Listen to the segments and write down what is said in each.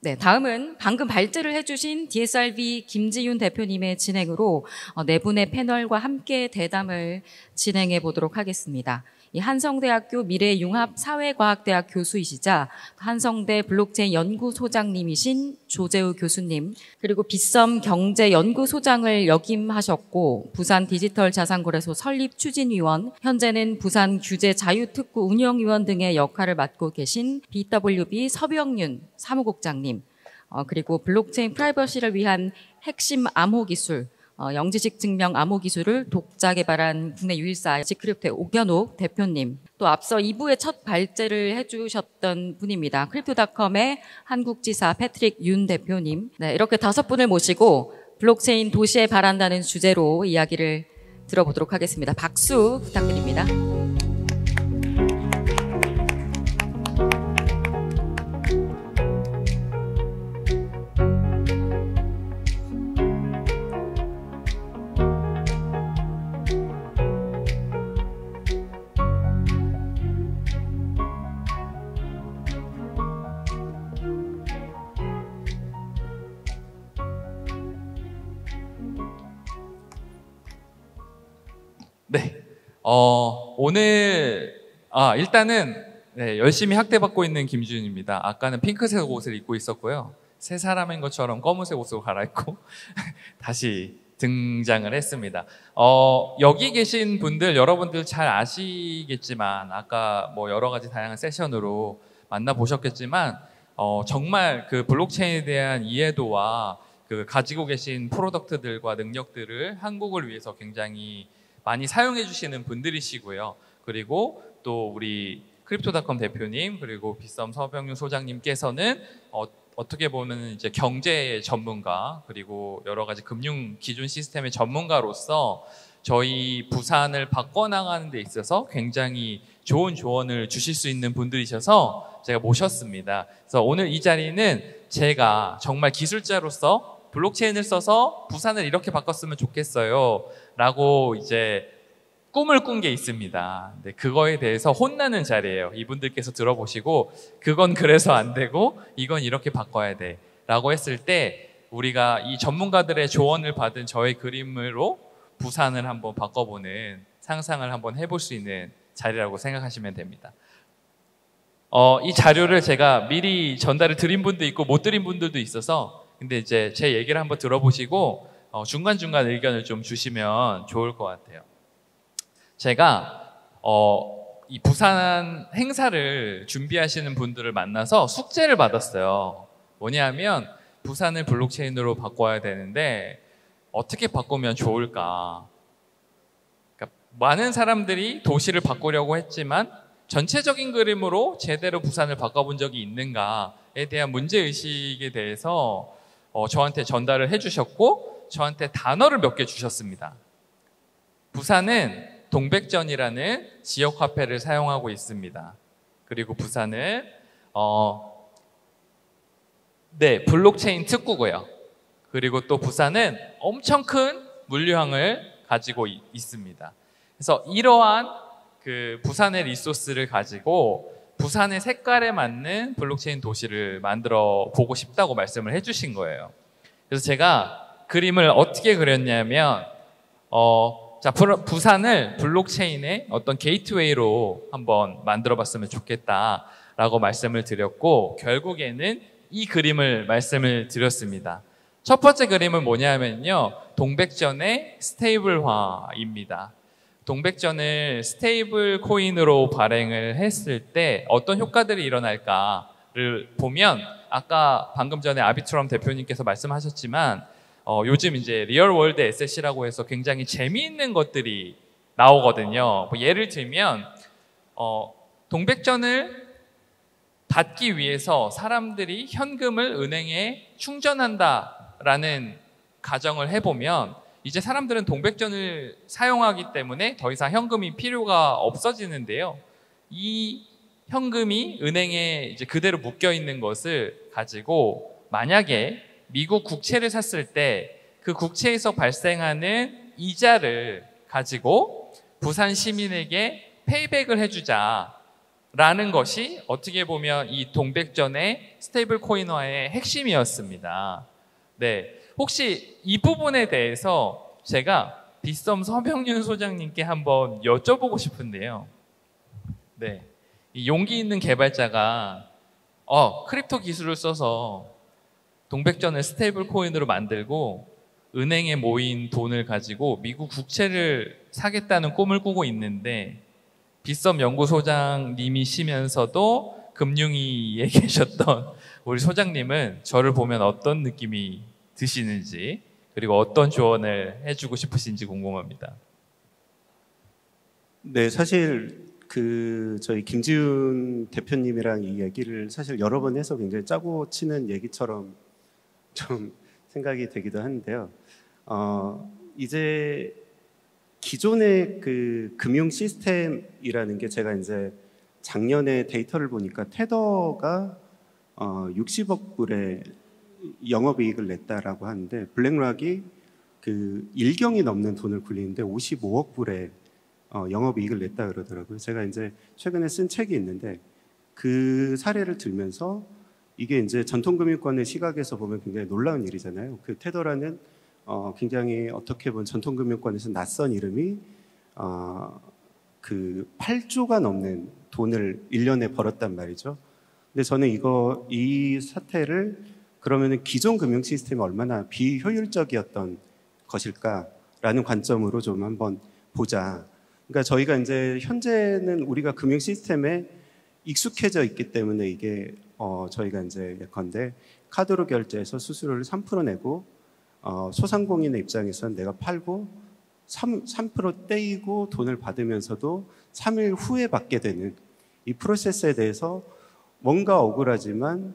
네, 다음은 방금 발제를 해주신 DSRV 김지윤 대표님의 진행으로 네 분의 패널과 함께 대담을 진행해 보도록 하겠습니다. 이 한성대학교 미래융합사회과학대학 교수이시자 한성대 블록체인 연구소장님이신 조재우 교수님, 그리고 빗썸 경제연구소장을 역임하셨고 부산 디지털자산거래소 설립 추진위원, 현재는 부산 규제자유특구 운영위원 등의 역할을 맡고 계신 BWB 서병윤 사무국장님, 그리고 블록체인 프라이버시를 위한 핵심 암호기술, 영지식 증명 암호 기술을 독자 개발한 국내 유일사 지크립토의 오견옥 대표님, 또 앞서 2부의 첫 발제를 해주셨던 분입니다. 크립토닷컴의 한국지사 패트릭 윤 대표님. 네, 이렇게 5분을 모시고 블록체인 도시에 바란다는 주제로 이야기를 들어보도록 하겠습니다. 박수 부탁드립니다. 네, 오늘 일단은 네, 열심히 학대받고 있는 김지윤입니다. 아까는 핑크색 옷을 입고 있었고요. 새 사람인 것처럼 검은색 옷으로 갈아입고 다시 등장을 했습니다. 여기 계신 분들, 여러분들 잘 아시겠지만 아까 뭐 여러 가지 다양한 세션으로 만나보셨겠지만 정말 그 블록체인에 대한 이해도와 그 가지고 계신 프로덕트들과 능력들을 한국을 위해서 굉장히 많이 사용해 주시는 분들이시고요. 그리고 또 우리 크립토닷컴 대표님, 그리고 빗썸 서병윤 소장님께서는 어떻게 보면 이제 경제 전문가, 그리고 여러 가지 금융 기준 시스템의 전문가로서 저희 부산을 바꿔나가는 데 있어서 굉장히 좋은 조언을 주실 수 있는 분들이셔서 제가 모셨습니다. 그래서 오늘 이 자리는 제가 정말 기술자로서 블록체인을 써서 부산을 이렇게 바꿨으면 좋겠어요 라고 이제 꿈을 꾼 게 있습니다. 근데 그거에 대해서 혼나는 자리예요. 이분들께서 들어보시고 그건 그래서 안 되고 이건 이렇게 바꿔야 돼 라고 했을 때 우리가 이 전문가들의 조언을 받은 저의 그림으로 부산을 한번 바꿔보는 상상을 한번 해볼 수 있는 자리라고 생각하시면 됩니다. 이 자료를 제가 미리 전달을 드린 분도 있고 못 드린 분들도 있어서, 근데 이제 제 얘기를 한번 들어보시고 중간중간 의견을 좀 주시면 좋을 것 같아요. 제가 이 부산 행사를 준비하시는 분들을 만나서 숙제를 받았어요. 뭐냐면 부산을 블록체인으로 바꿔야 되는데 어떻게 바꾸면 좋을까? 그러니까 많은 사람들이 도시를 바꾸려고 했지만 전체적인 그림으로 제대로 부산을 바꿔본 적이 있는가에 대한 문제의식에 대해서 저한테 전달을 해주셨고 저한테 단어를 몇 개 주셨습니다. 부산은 동백전이라는 지역 화폐를 사용하고 있습니다. 그리고 부산은 블록체인 특구고요. 그리고 또 부산은 엄청 큰 물류항을 가지고 있습니다. 그래서 이러한 그 부산의 리소스를 가지고 부산의 색깔에 맞는 블록체인 도시를 만들어 보고 싶다고 말씀을 해주신 거예요. 그래서 제가 그림을 어떻게 그렸냐면 부산을 블록체인의 어떤 게이트웨이로 한번 만들어 봤으면 좋겠다라고 말씀을 드렸고 결국에는 이 그림을 말씀을 드렸습니다. 첫 번째 그림은 뭐냐면요, 동백전의 스테이블화입니다. 동백전을 스테이블 코인으로 발행을 했을 때 어떤 효과들이 일어날까를 보면 아까 방금 전에 아비트럼 대표님께서 말씀하셨지만 요즘 이제 리얼월드 에셋이라고 해서 굉장히 재미있는 것들이 나오거든요. 뭐 예를 들면 동백전을 받기 위해서 사람들이 현금을 은행에 충전한다라는 가정을 해보면 이제 사람들은 동백전을 사용하기 때문에 더 이상 현금이 필요가 없어지는데요. 이 현금이 은행에 이제 그대로 묶여 있는 것을 가지고 만약에 미국 국채를 샀을 때 그 국채에서 발생하는 이자를 가지고 부산 시민에게 페이백을 해주자라고 라는 것이 어떻게 보면 이 동백전의 스테이블 코인화의 핵심이었습니다. 네, 혹시 이 부분에 대해서 제가 빗썸 서병윤 소장님께 한번 여쭤보고 싶은데요. 네, 이 용기 있는 개발자가 크립토 기술을 써서 동백전을 스테이블 코인으로 만들고 은행에 모인 돈을 가지고 미국 국채를 사겠다는 꿈을 꾸고 있는데 빗썸 연구소장님이시면서도 금융위에 계셨던 우리 소장님은 저를 보면 어떤 느낌이 드시는지 그리고 어떤 조언을 해주고 싶으신지 궁금합니다. 네, 사실 저희 김지훈 대표님이랑 이 얘기를 사실 여러 번 해서 굉장히 짜고 치는 얘기처럼 좀 생각이 되기도 하는데요. 이제 기존의 그 금융 시스템이라는 게 제가 이제 작년에 데이터를 보니까 테더가 60억 불의 영업이익을 냈다라고 하는데 블랙락이 그 1경이 넘는 돈을 굴리는데 55억 불의 영업이익을 냈다 그러더라고요. 제가 이제 최근에 쓴 책이 있는데 그 사례를 들면서 이게 이제 전통금융권의 시각에서 보면 굉장히 놀라운 일이잖아요. 그 테더라는 굉장히 어떻게 보면 전통금융권에서 낯선 이름이 그 8조가 넘는 돈을 1년에 벌었단 말이죠. 근데 저는 이 사태를 그러면은 기존 금융 시스템이 얼마나 비효율적이었던 것일까라는 관점으로 좀 한번 보자. 그러니까 저희가 이제 현재는 우리가 금융 시스템에 익숙해져 있기 때문에 이게 저희가 이제 예컨대 카드로 결제해서 수수료를 3% 내고 소상공인의 입장에서는 내가 팔고 3% 떼이고 돈을 받으면서도 3일 후에 받게 되는 이 프로세스에 대해서 뭔가 억울하지만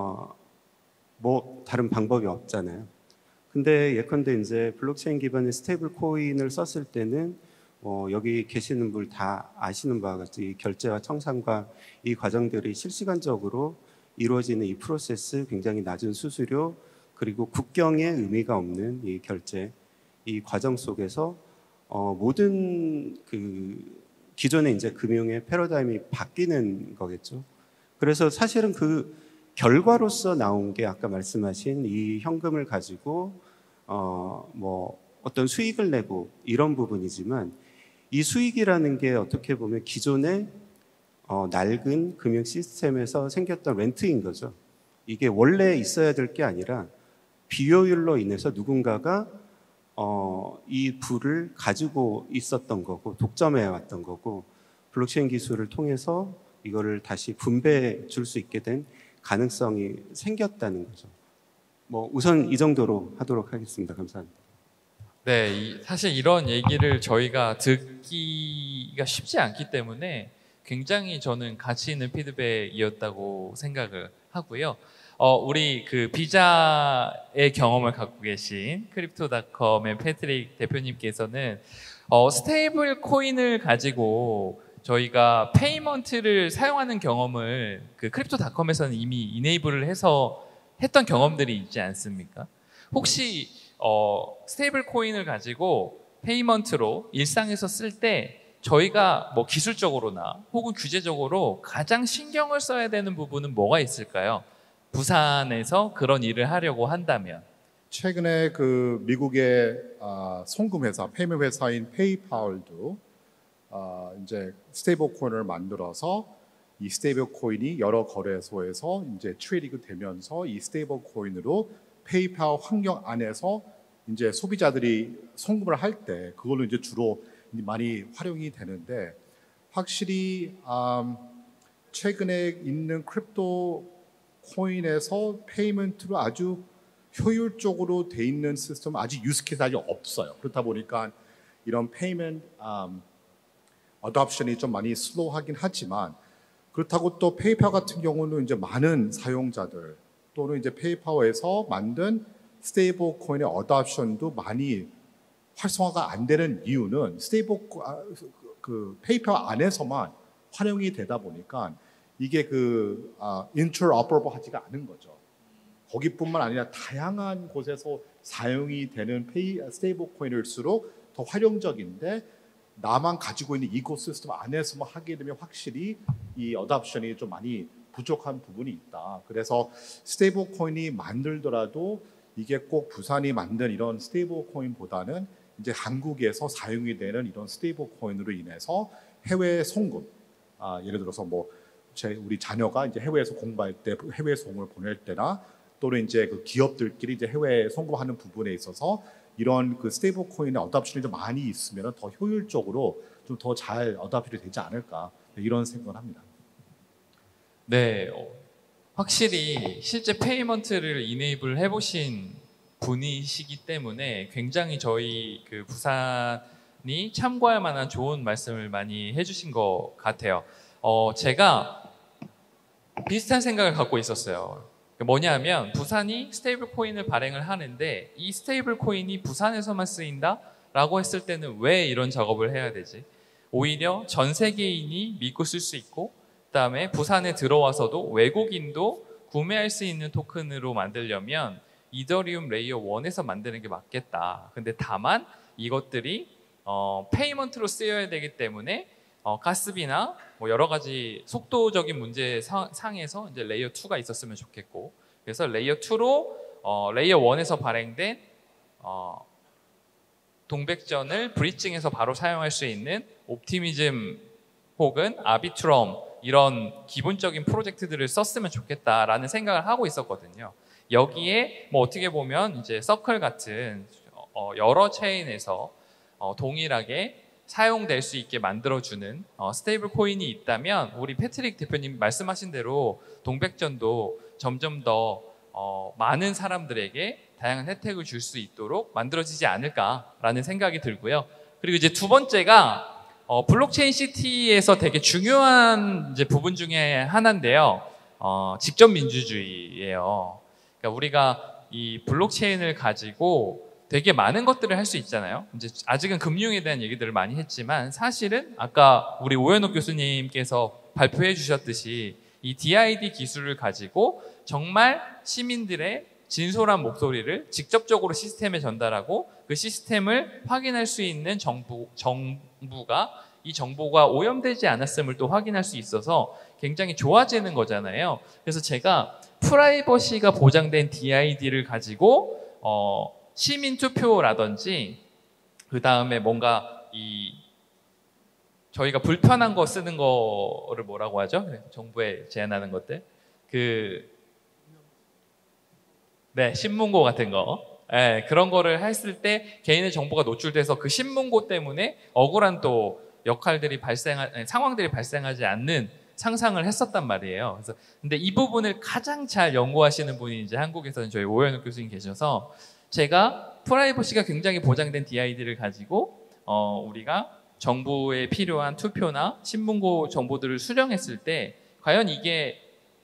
뭐 다른 방법이 없잖아요. 근데 예컨대 이제 블록체인 기반의 스테이블 코인을 썼을 때는 여기 계시는 분 다 아시는 바와 같이 이 결제와 청산과 이 과정들이 실시간적으로 이루어지는 이 프로세스, 굉장히 낮은 수수료, 그리고 국경에 의미가 없는 이 결제, 이 과정 속에서 모든 그 기존의 이제 금융의 패러다임이 바뀌는 거겠죠. 그래서 사실은 그 결과로서 나온 게 아까 말씀하신 이 현금을 가지고 뭐 어떤 수익을 내고 이런 부분이지만 이 수익이라는 게 어떻게 보면 기존의 낡은 금융 시스템에서 생겼던 렌트인 거죠. 이게 원래 있어야 될 게 아니라 비효율로 인해서 누군가가 이 부를 가지고 있었던 거고 독점해 왔던 거고 블록체인 기술을 통해서 이거를 다시 분배해 줄 수 있게 된 가능성이 생겼다는 거죠. 뭐 우선 이 정도로 하도록 하겠습니다. 감사합니다. 네, 사실 이런 얘기를 저희가 듣기가 쉽지 않기 때문에 굉장히 저는 가치 있는 피드백이었다고 생각을 하고요. 우리 그 비자의 경험을 갖고 계신 크립토닷컴의 패트릭 대표님께서는 스테이블 코인을 가지고 저희가 페이먼트를 사용하는 경험을 그 크립토닷컴에서는 이미 이네이블을 해서 했던 경험들이 있지 않습니까? 혹시 스테이블 코인을 가지고 페이먼트로 일상에서 쓸 때 저희가 뭐 기술적으로나 혹은 규제적으로 가장 신경을 써야 되는 부분은 뭐가 있을까요? 부산에서 그런 일을 하려고 한다면. 최근에 그 미국의 송금 회사, 페이먼 회사인 페이팔도 이제 스테이블 코인을 만들어서 이 스테이블 코인이 여러 거래소에서 이제 트레이딩이 되면서 이 스테이블 코인으로 페이팔 환경 안에서 이제 소비자들이 송금을 할 때 그걸로 이제 주로 많이 활용이 되는데 확실히 최근에 있는 크립토 코인에서 페이먼트로 아주 효율적으로 돼 있는 시스템은 아직 유스케이스가 아직 없어요. 그렇다 보니까 이런 페이먼트 어답션이 좀 많이 슬로우하긴 하지만 그렇다고 또 페이팔 같은 경우는 이제 많은 사용자들 또는 이제 페이팔에서 만든 스테이블 코인의 어답션도 많이 활성화가 안 되는 이유는 그 페이팔 안에서만 활용이 되다 보니까 이게 interoperable 하지가 않은 거죠. 거기뿐만 아니라 다양한 곳에서 사용이 되는 스테이블 코인일수록 더 활용적인데 나만 가지고 있는 이코시스템 안에서만 하게 되면 확실히 이 어답션이 좀 많이 부족한 부분이 있다. 그래서 스테이블 코인이 만들더라도 이게 꼭 부산이 만든 이런 스테이블 코인보다는 이제 한국에서 사용이 되는 이런 스테이블 코인으로 인해서 해외 송금, 예를 들어서 뭐 우리 자녀가 이제 해외에서 공부할 때 해외 송금을 보낼 때나 또는 이제 그 기업들끼리 이제 해외 송금하는 부분에 있어서 이런 그 스테이블 코인의 어답션이 좀 많이 있으면 더 효율적으로 좀 더 잘 어답이 되지 않을까 이런 생각을 합니다. 네, 확실히 실제 페이먼트를 이네이블 해보신 분이시기 때문에 굉장히 저희 그 부산이 참고할 만한 좋은 말씀을 많이 해주신 것 같아요. 제가 비슷한 생각을 갖고 있었어요. 뭐냐면 부산이 스테이블 코인을 발행을 하는데 이 스테이블 코인이 부산에서만 쓰인다라고 했을 때는 왜 이런 작업을 해야 되지? 오히려 전 세계인이 믿고 쓸 수 있고 그다음에 부산에 들어와서도 외국인도 구매할 수 있는 토큰으로 만들려면 이더리움 레이어 1에서 만드는 게 맞겠다. 근데 다만 이것들이 페이먼트로 쓰여야 되기 때문에 가스비나 뭐 여러 가지 속도적인 문제 상에서 이제 레이어 2가 있었으면 좋겠고, 그래서 레이어 2로 레이어 1에서 발행된 동백전을 브릿징에서 바로 사용할 수 있는 옵티미즘 혹은 아비트럼 이런 기본적인 프로젝트들을 썼으면 좋겠다라는 생각을 하고 있었거든요. 여기에 뭐 어떻게 보면 이제 서클 같은 여러 체인에서 동일하게 사용될 수 있게 만들어주는 스테이블 코인이 있다면 우리 패트릭 대표님 말씀하신 대로 동백전도 점점 더 많은 사람들에게 다양한 혜택을 줄 수 있도록 만들어지지 않을까라는 생각이 들고요. 그리고 이제 두 번째가 블록체인 시티에서 되게 중요한 이제 부분 중에 하나인데요. 직접 민주주의예요. 그러니까 우리가 이 블록체인을 가지고 되게 많은 것들을 할 수 있잖아요. 이제 아직은 금융에 대한 얘기들을 많이 했지만 사실은 아까 우리 오현옥 교수님께서 발표해 주셨듯이 이 DID 기술을 가지고 정말 시민들의 진솔한 목소리를 직접적으로 시스템에 전달하고 그 시스템을 확인할 수 있는 정부가 이 정보가 오염되지 않았음을 또 확인할 수 있어서 굉장히 좋아지는 거잖아요. 그래서 제가 프라이버시가 보장된 DID를 가지고 시민 투표라든지 그 다음에 뭔가 저희가 불편한 거 쓰는 거를 뭐라고 하죠? 정부에 제안하는 것들 네, 신문고 같은 거. 네, 그런 거를 했을 때 개인의 정보가 노출돼서 그 신문고 때문에 억울한 또 상황들이 발생하지 않는 상상을 했었단 말이에요. 그래서 근데 이 부분을 가장 잘 연구하시는 분이 이제 한국에서는 저희 오현욱 교수님 계셔서 제가 프라이버시가 굉장히 보장된 DID를 가지고 우리가 정부에 필요한 투표나 신문고 정보들을 수령했을 때 과연 이게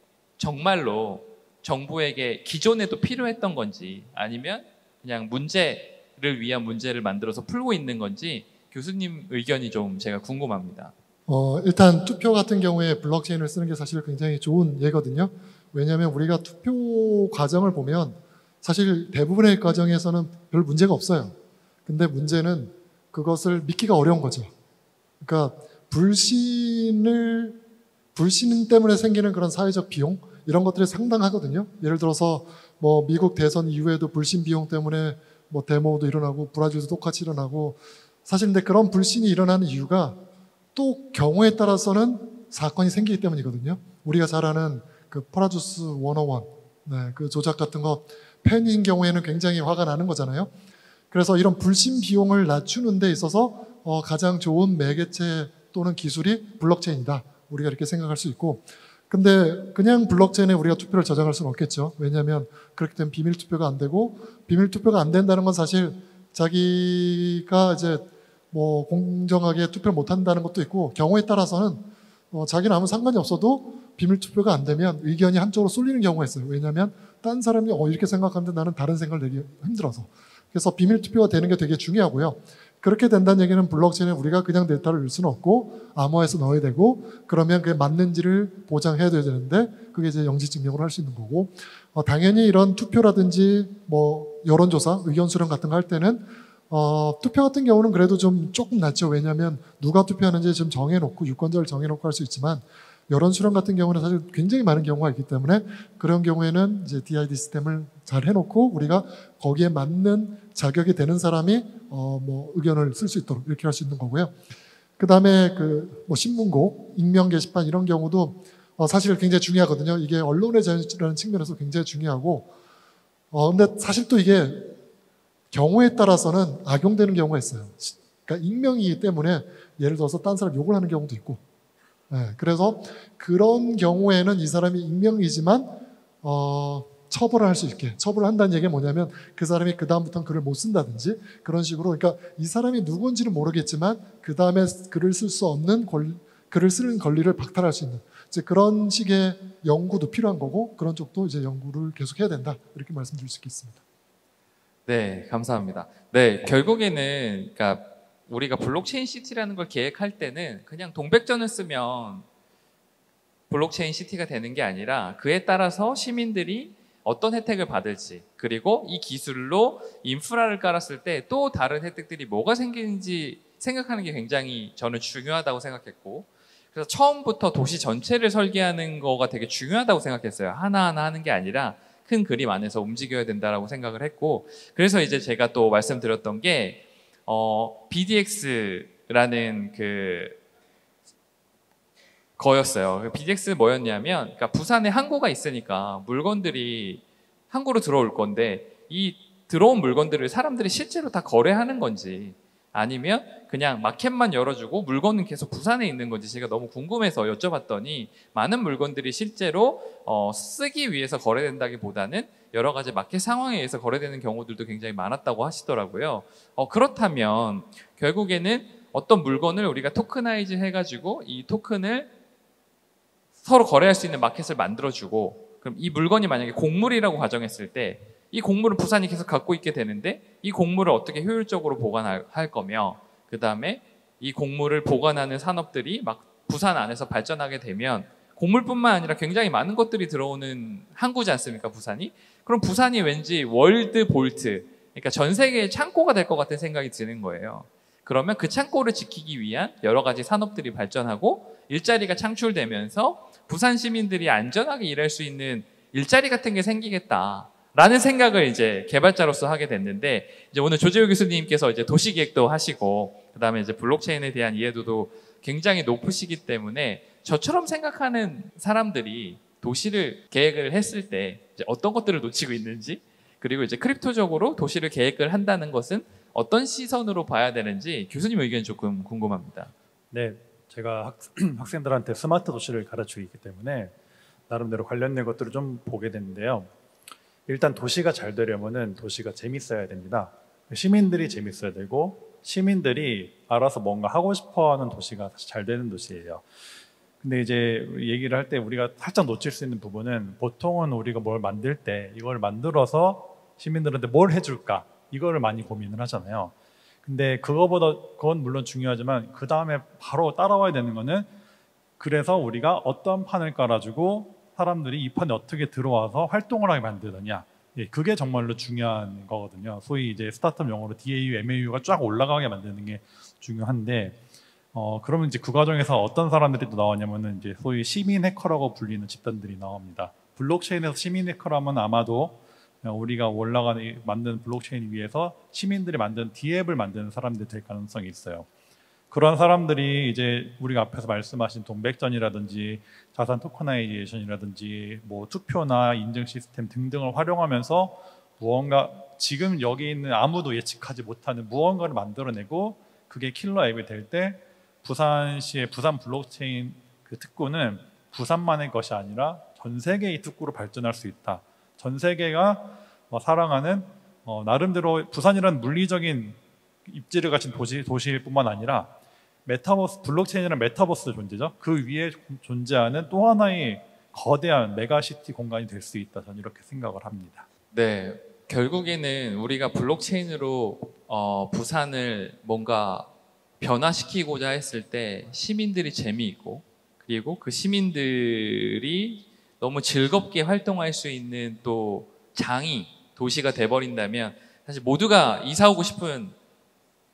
정말로 정부에게 기존에도 필요했던 건지 아니면 그냥 문제를 위한 문제를 만들어서 풀고 있는 건지 교수님 의견이 좀 제가 궁금합니다. 일단 투표 같은 경우에 블록체인을 쓰는 게 사실 굉장히 좋은 예거든요. 왜냐하면 우리가 투표 과정을 보면 사실 대부분의 과정에서는 별 문제가 없어요. 근데 문제는 그것을 믿기가 어려운 거죠. 그러니까 불신 때문에 생기는 그런 사회적 비용 이런 것들이 상당하거든요. 예를 들어서 뭐 미국 대선 이후에도 불신 비용 때문에 뭐 데모도 일어나고 브라질도 똑같이 일어나고 사실 근데 그런 불신이 일어나는 이유가 또 경우에 따라서는 사건이 생기기 때문이거든요. 우리가 잘 아는 그 퍼라주스 101 네, 그 조작 같은 거 팬인 경우에는 굉장히 화가 나는 거잖아요. 그래서 이런 불신 비용을 낮추는 데 있어서 가장 좋은 매개체 또는 기술이 블록체인이다. 우리가 이렇게 생각할 수 있고 근데 그냥 블록체인에 우리가 투표를 저장할 수는 없겠죠. 왜냐하면 그렇게 되면 비밀 투표가 안 되고 비밀 투표가 안 된다는 건 사실 자기가 이제 뭐 공정하게 투표를 못 한다는 것도 있고 경우에 따라서는 자기는 아무 상관이 없어도 비밀 투표가 안 되면 의견이 한쪽으로 쏠리는 경우가 있어요. 왜냐하면 딴 사람이 이렇게 생각하는데 나는 다른 생각을 내기 힘들어서. 그래서 비밀 투표가 되는 게 되게 중요하고요. 그렇게 된다는 얘기는 블록체인에 우리가 그냥 데이터를 넣을 수는 없고 암호화해서 넣어야 되고 그러면 그게 맞는지를 보장해야 되는데 그게 이제 영지 증명을 할 수 있는 거고 당연히 이런 투표라든지 뭐 여론조사, 의견 수렴 같은 거 할 때는 투표 같은 경우는 그래도 좀 조금 낫죠. 왜냐하면 누가 투표하는지 좀 정해놓고 유권자를 정해놓고 할 수 있지만 여론 수렴 같은 경우는 사실 굉장히 많은 경우가 있기 때문에 그런 경우에는 이제 DID 시스템을 잘 해놓고 우리가 거기에 맞는 자격이 되는 사람이 뭐 의견을 쓸 수 있도록 이렇게 할 수 있는 거고요. 그 다음에 뭐 신문고, 익명 게시판 이런 경우도 사실 굉장히 중요하거든요. 이게 언론의 자유라는 측면에서 굉장히 중요하고, 근데 사실 또 이게 경우에 따라서는 악용되는 경우가 있어요. 그러니까 익명이기 때문에 예를 들어서 딴 사람 욕을 하는 경우도 있고, 네, 그래서 그런 경우에는 이 사람이 익명이지만 처벌을 할 수 있게 처벌을 한다는 얘기가 뭐냐면 그 사람이 그 다음부터는 글을 못 쓴다든지 그런 식으로, 그러니까 이 사람이 누군지는 모르겠지만 그 다음에 글을 쓸 수 없는 글을 쓰는 권리를 박탈할 수 있는 이제 그런 식의 연구도 필요한 거고, 그런 쪽도 이제 연구를 계속 해야 된다, 이렇게 말씀드릴 수 있겠습니다. 네, 감사합니다. 네, 결국에는 그러니까 우리가 블록체인 시티라는 걸 계획할 때는 그냥 동백전을 쓰면 블록체인 시티가 되는 게 아니라 그에 따라서 시민들이 어떤 혜택을 받을지, 그리고 이 기술로 인프라를 깔았을 때 또 다른 혜택들이 뭐가 생기는지 생각하는 게 굉장히 저는 중요하다고 생각했고, 그래서 처음부터 도시 전체를 설계하는 거가 되게 중요하다고 생각했어요. 하나하나 하는 게 아니라 큰 그림 안에서 움직여야 된다라고 생각을 했고, 그래서 이제 제가 또 말씀드렸던 게 BDX라는 거였어요. BDX 뭐였냐면, 그러니까 부산에 항구가 있으니까 물건들이 항구로 들어올 건데 이 들어온 물건들을 사람들이 실제로 다 거래하는 건지 아니면 그냥 마켓만 열어주고 물건은 계속 부산에 있는 건지 제가 너무 궁금해서 여쭤봤더니 많은 물건들이 실제로 쓰기 위해서 거래된다기보다는 여러 가지 마켓 상황에 의해서 거래되는 경우들도 굉장히 많았다고 하시더라고요. 그렇다면 결국에는 어떤 물건을 우리가 토크나이즈 해가지고 이 토큰을 서로 거래할 수 있는 마켓을 만들어주고, 그럼 이 물건이 만약에 곡물이라고 가정했을 때 이 곡물은 부산이 계속 갖고 있게 되는데 이 곡물을 어떻게 효율적으로 보관할 거며, 그 다음에 이 곡물을 보관하는 산업들이 막 부산 안에서 발전하게 되면 곡물뿐만 아니라 굉장히 많은 것들이 들어오는 항구지 않습니까, 부산이? 그럼 부산이 왠지 월드 볼트, 그러니까 전 세계의 창고가 될 것 같은 생각이 드는 거예요. 그러면 그 창고를 지키기 위한 여러 가지 산업들이 발전하고 일자리가 창출되면서 부산 시민들이 안전하게 일할 수 있는 일자리 같은 게 생기겠다라는 생각을 이제 개발자로서 하게 됐는데, 이제 오늘 조재호 교수님께서 이제 도시기획도 하시고 그다음에 이제 블록체인에 대한 이해도도 굉장히 높으시기 때문에 저처럼 생각하는 사람들이 도시를 계획을 했을 때 이제 어떤 것들을 놓치고 있는지, 그리고 이제 크립토적으로 도시를 계획을 한다는 것은 어떤 시선으로 봐야 되는지 교수님 의견 조금 궁금합니다. 네, 제가 학생들한테 스마트 도시를 가르치고 있기 때문에 나름대로 관련된 것들을 좀 보게 되는데요. 일단 도시가 잘 되려면은 도시가 재밌어야 됩니다. 시민들이 재밌어야 되고 시민들이 알아서 뭔가 하고 싶어하는 도시가 잘 되는 도시예요. 근데 이제 얘기를 할 때 우리가 살짝 놓칠 수 있는 부분은, 보통은 우리가 뭘 만들 때 이걸 만들어서 시민들한테 뭘 해줄까, 이거를 많이 고민을 하잖아요. 근데 그건 물론 중요하지만 그 다음에 바로 따라와야 되는 거는, 그래서 우리가 어떤 판을 깔아주고 사람들이 이 판에 어떻게 들어와서 활동을 하게 만드느냐, 그게 정말로 중요한 거거든요. 소위 이제 스타트업 용어로 DAU, MAU가 쫙 올라가게 만드는 게 중요한데, 그러면 이제 그 과정에서 어떤 사람들이 또 나왔냐면은 이제 소위 시민 해커라고 불리는 집단들이 나옵니다. 블록체인에서 시민 해커라면 아마도 우리가 만든 블록체인 위에서 시민들이 만든 D앱을 만드는 사람들이 될 가능성이 있어요. 그런 사람들이 이제 우리가 앞에서 말씀하신 동백전이라든지 자산 토커나이제이션이라든지 뭐 투표나 인증 시스템 등등을 활용하면서 무언가 지금 여기 있는 아무도 예측하지 못하는 무언가를 만들어내고 그게 킬러 앱이 될 때 부산시의 부산 블록체인 그 특구는 부산만의 것이 아니라 전 세계의 특구로 발전할 수 있다. 전 세계가 사랑하는 나름대로 부산이라는 물리적인 입지를 가진 도시일 뿐만 아니라 메타버스, 블록체인이라는 메타버스 존재죠. 그 위에 존재하는 또 하나의 거대한 메가시티 공간이 될 수 있다. 저는 이렇게 생각을 합니다. 네, 결국에는 우리가 블록체인으로 부산을 뭔가 변화시키고자 했을 때 시민들이 재미있고, 그리고 그 시민들이 너무 즐겁게 활동할 수 있는 또 장이 도시가 돼버린다면 사실 모두가 이사 오고 싶은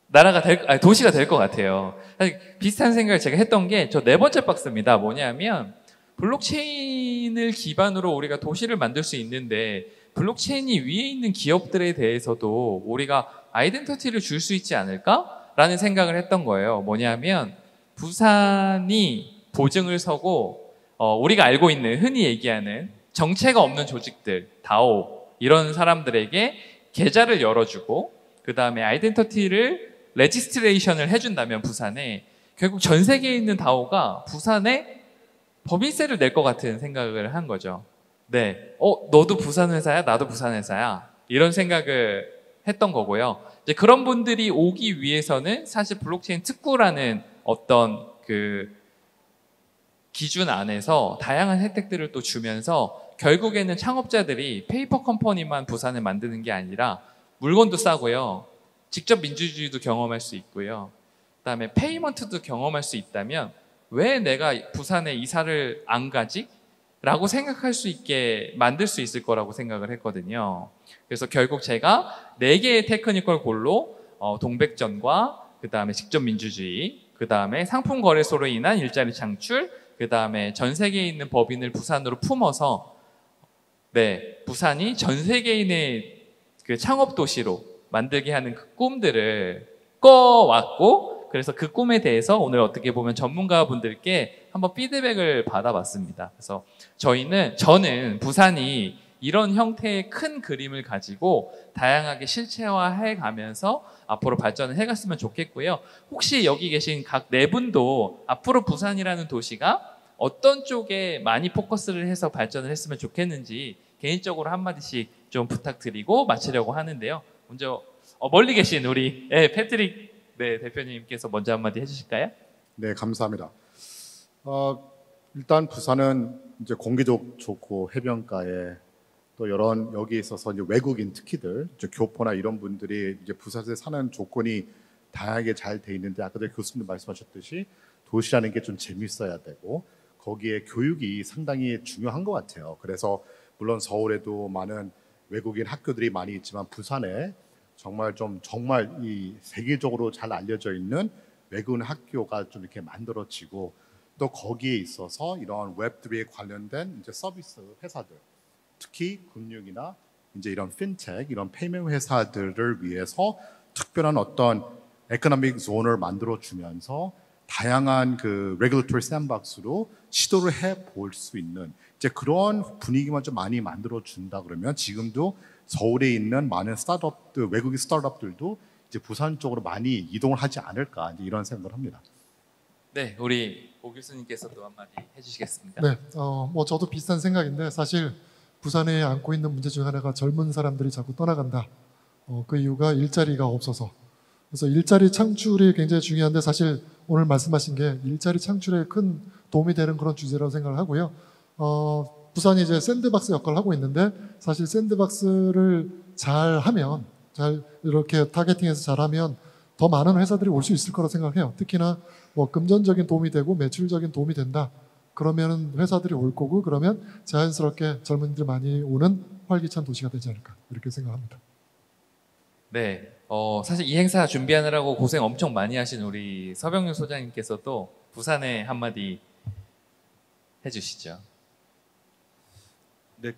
도시가 될 것 같아요. 사실 비슷한 생각을 제가 했던 게 저 네 번째 박스입니다. 뭐냐면 블록체인을 기반으로 우리가 도시를 만들 수 있는데 블록체인이 위에 있는 기업들에 대해서도 우리가 아이덴티티를 줄 수 있지 않을까라는 생각을 했던 거예요. 뭐냐면 부산이 보증을 서고 우리가 알고 있는 흔히 얘기하는 정체가 없는 조직들, 다오 이런 사람들에게 계좌를 열어주고 그 다음에 아이덴티티를 레지스트레이션을 해준다면 부산에 결국 전 세계에 있는 다오가 부산에 법인세를 낼 것 같은 생각을 한 거죠. 네, 너도 부산 회사야, 나도 부산 회사야 이런 생각을 했던 거고요. 이제 그런 분들이 오기 위해서는 사실 블록체인 특구라는 어떤 그 기준 안에서 다양한 혜택들을 또 주면서 결국에는 창업자들이 페이퍼 컴퍼니만 부산을 만드는 게 아니라 물건도 싸고요. 직접 민주주의도 경험할 수 있고요. 그다음에 페이먼트도 경험할 수 있다면 왜 내가 부산에 이사를 안 가지? 라고 생각할 수 있게 만들 수 있을 거라고 생각을 했거든요. 그래서 결국 제가 4개의 테크니컬 골로 동백전과 그 다음에 직접 민주주의, 그 다음에 상품 거래소로 인한 일자리 창출, 그 다음에 전 세계에 있는 법인을 부산으로 품어서 부산이 전 세계인의 그 창업 도시로 만들게 하는 그 꿈들을 꿔왔고, 그래서 그 꿈에 대해서 오늘 어떻게 보면 전문가분들께 한번 피드백을 받아봤습니다. 그래서 저는 부산이 이런 형태의 큰 그림을 가지고 다양하게 실체화해 가면서 앞으로 발전을 해갔으면 좋겠고요. 혹시 여기 계신 각 네 분도 앞으로 부산이라는 도시가 어떤 쪽에 많이 포커스를 해서 발전을 했으면 좋겠는지 개인적으로 한마디씩 좀 부탁드리고 마치려고 하는데요. 먼저 멀리 계신 우리 패트릭 대표님께서 먼저 한마디 해주실까요? 네, 감사합니다. 일단 부산은 이제 공기도 좋고 해변가에 또 여기 있어서 이제 외국인 특히들 이제 교포나 이런 분들이 이제 부산에 사는 조건이 다양하게 잘 돼 있는데 아까도 교수님 말씀하셨듯이 도시라는 게 좀 재밌어야 되고 거기에 교육이 상당히 중요한 것 같아요. 그래서 물론 서울에도 많은 외국인 학교들이 많이 있지만 부산에 정말 이 세계적으로 잘 알려져 있는 외국인 학교가 좀 이렇게 만들어지고 또 거기에 있어서 이런 웹3에 관련된 이제 서비스 회사들, 특히 금융이나 이제 이런 핀텍, 이런 페이먼트 회사들을 위해서 특별한 어떤 에코노믹 존을 만들어 주면서 다양한 그 레귤레토리 샌박스로 시도를 해 볼 수 있는 이제 그런 분위기만 좀 많이 만들어 준다 그러면 지금도 서울에 있는 많은 스타트업들, 외국인 스타트업들도 이제 부산 쪽으로 많이 이동을 하지 않을까 이제 이런 생각을 합니다. 네, 우리 오 교수님께서도 한마디 해주시겠습니까? 네, 저도 비슷한 생각인데 사실 부산에 안고 있는 문제 중 하나가 젊은 사람들이 자꾸 떠나간다. 그 이유가 일자리가 없어서. 그래서 일자리 창출이 굉장히 중요한데 사실 오늘 말씀하신 게 일자리 창출에 큰 도움이 되는 그런 주제라고 생각을 하고요. 부산이 이제 샌드박스 역할을 하고 있는데 사실 샌드박스를 잘 이렇게 타겟팅해서 잘하면 더 많은 회사들이 올 수 있을 거라고 생각해요. 특히나 뭐 금전적인 도움이 되고 매출적인 도움이 된다. 그러면 회사들이 올 거고 그러면 자연스럽게 젊은이들 많이 오는 활기찬 도시가 되지 않을까 이렇게 생각합니다. 네, 사실 이 행사 준비하느라고 고생 엄청 많이 하신 우리 서병윤 소장님께서도 부산에 한마디 해주시죠. 네,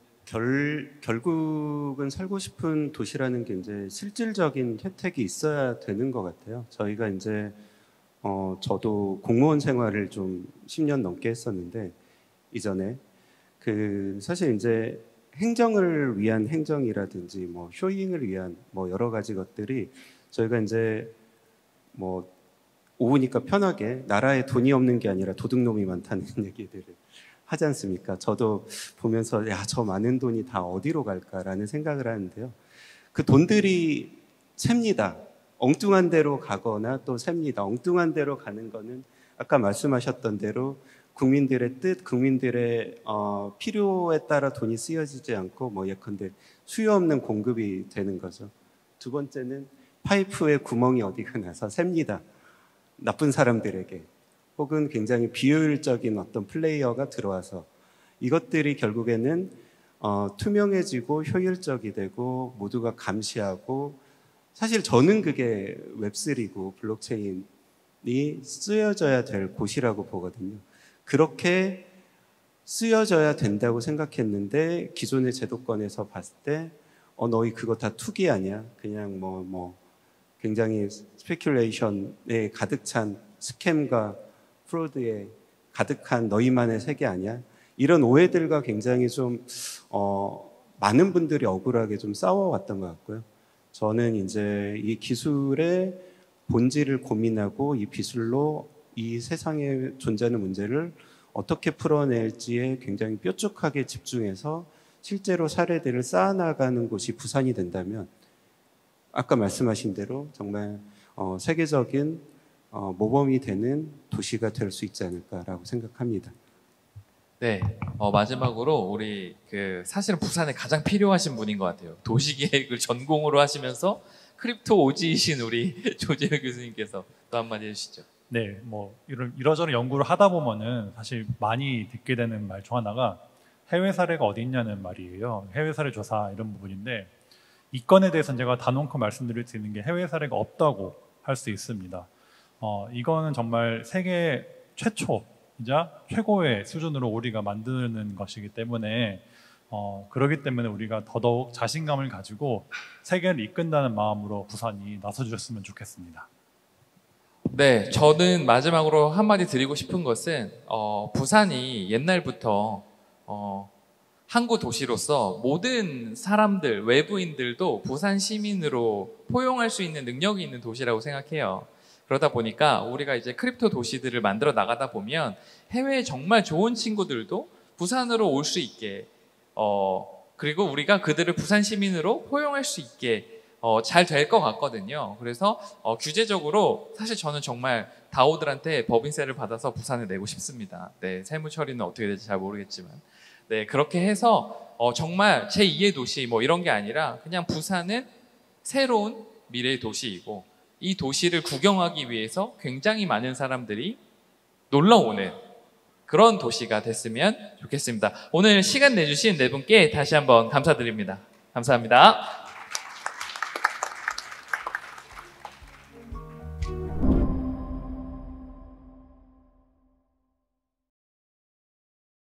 결국은 살고 싶은 도시라는 게 이제 실질적인 혜택이 있어야 되는 것 같아요. 저희가 이제 저도 공무원 생활을 좀 10년 넘게 했었는데 이전에 사실 이제 행정을 위한 행정이라든지 뭐 쇼잉을 위한 뭐 여러 가지 것들이 저희가 이제 뭐 오후니까 편하게 나라에 돈이 없는 게 아니라 도둑놈이 많다는 얘기들을 하지 않습니까? 저도 보면서 저 많은 돈이 다 어디로 갈까라는 생각을 하는데요. 그 돈들이 셉니다. 엉뚱한 데로 가거나 또 셉니다. 엉뚱한 데로 가는 거는 아까 말씀하셨던 대로 국민들의 뜻, 국민들의 필요에 따라 돈이 쓰여지지 않고 뭐 예컨대 수요 없는 공급이 되는 거죠. 두 번째는 파이프에 구멍이 어디가 나서 셉니다. 나쁜 사람들에게 혹은 굉장히 비효율적인 어떤 플레이어가 들어와서 이것들이 결국에는 투명해지고 효율적이 되고 모두가 감시하고 사실 저는 그게 웹3고 블록체인이 쓰여져야 될 곳이라고 보거든요. 그렇게 쓰여져야 된다고 생각했는데 기존의 제도권에서 봤을 때 너희 그거 다 투기 아니야? 그냥 굉장히 스페큘레이션에 가득 찬 스캠과 프로드에 가득한 너희만의 세계 아니야? 이런 오해들과 굉장히 좀 많은 분들이 억울하게 좀 싸워왔던 것 같고요. 저는 이제 이 기술의 본질을 고민하고 이 기술로 이 세상에 존재하는 문제를 어떻게 풀어낼지에 굉장히 뾰족하게 집중해서 실제로 사례들을 쌓아나가는 곳이 부산이 된다면 아까 말씀하신 대로 정말 세계적인 모범이 되는 도시가 될 수 있지 않을까라고 생각합니다. 네, 마지막으로 우리 사실은 부산에 가장 필요하신 분인 것 같아요. 도시계획을 전공으로 하시면서 크립토 오지이신 우리 조재혁 교수님께서 또 한마디 해주시죠. 네, 이러저런 연구를 하다 보면은 사실 많이 듣게 되는 말 중 하나가 해외 사례가 어디 있냐는 말이에요. 해외 사례 조사 이런 부분인데 이 건에 대해서는 제가 단언코 말씀드릴 수 있는 게 해외 사례가 없다고 할 수 있습니다. 이거는 정말 세계 최초이자 최고의 수준으로 우리가 만드는 것이기 때문에 그렇기 때문에 우리가 더더욱 자신감을 가지고 세계를 이끈다는 마음으로 부산이 나서주셨으면 좋겠습니다. 네, 저는 마지막으로 한마디 드리고 싶은 것은 부산이 옛날부터 항구 도시로서 모든 사람들, 외부인들도 부산 시민으로 포용할 수 있는 능력이 있는 도시라고 생각해요. 그러다 보니까 우리가 이제 크립토 도시들을 만들어 나가다 보면 해외에 정말 좋은 친구들도 부산으로 올 수 있게 그리고 우리가 그들을 부산 시민으로 포용할 수 있게 잘 될 것 같거든요. 그래서 규제적으로 사실 저는 정말 다오들한테 법인세를 받아서 부산에 내고 싶습니다. 네, 세무 처리는 어떻게 될지 잘 모르겠지만 네, 그렇게 해서 정말 제2의 도시 이런 게 아니라 그냥 부산은 새로운 미래의 도시이고 이 도시를 구경하기 위해서 굉장히 많은 사람들이 놀러 오는 그런 도시가 됐으면 좋겠습니다. 오늘 시간 내주신 네 분께 다시 한번 감사드립니다. 감사합니다.